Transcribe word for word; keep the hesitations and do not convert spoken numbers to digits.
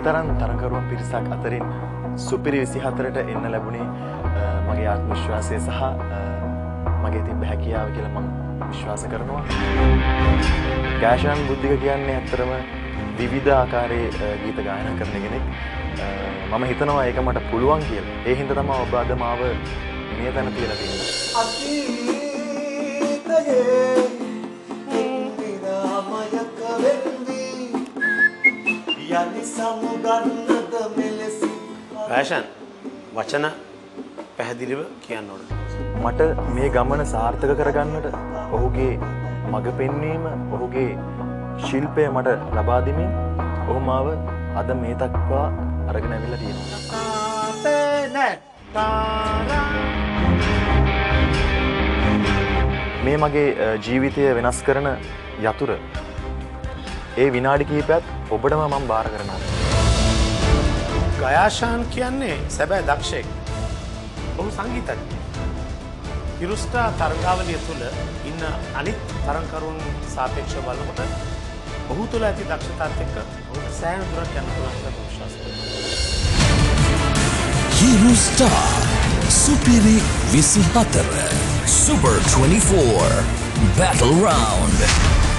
තරම් තරඟකරුවන් පිරිසක් අතරින් සුපිරි විසිහතරට එන්න ලැබුණේ මගේ ආත්ම විශ්වාසය සහ මගේ තිබ්බ හැකියාව කියලා මම විශ්වාස කරනවා. ගායශාන් බුද්ධික කියන්නේ ඇත්තටම විවිධ ආකාරයේ ගීත ගායනා කරන කෙනෙක්. මම හිතනවා ඒක මට පුළුවන් කියලා. ඒ හින්දා තමයි ඔබ අද මාව මේ තැන තියලා තියෙන්නේ. අතීතයේ ඉන්දිරාමයක වෙන්දි යනි සමුගන්නද මෙලෙසි. ගායශාන් වචන පැහැදිලිව කියන්න ඕන. මට මේ ගමන සාර්ථක කරගන්නට ඔහුගේ මඟ පෙන්වීම, ඔහුගේ ශිල්පය මට ලබා දෙමින් ඔහු මාව අද මේ දක්වා අරගෙන ඇවිල්ලා තියෙනවා. මේ මගේ ජීවිතය වෙනස් කරන යතුර ඒ විනාඩි කිහිපයක් ඔබටම මම බාර කරනවා. ගයාශාන් කියන්නේ සැබෑ දක්ෂයෙක්. ඔහු සංගීතඥයෙක්. හිරුස්ටා තරගාවලිය තුළ ඉන්න අනිත් තරඟකරුවන් සාපේක්ෂව බලනකොට ඔහු තුළ ඇති දක්ෂතාවත් එක්ක ඔහුට සෑහෙන දුරක් යන්න පුළුවන් කියලා විශ්වාස කරනවා. හිරුස්ටා සුපිරි විසිහතර Super twenty-four Battle Round.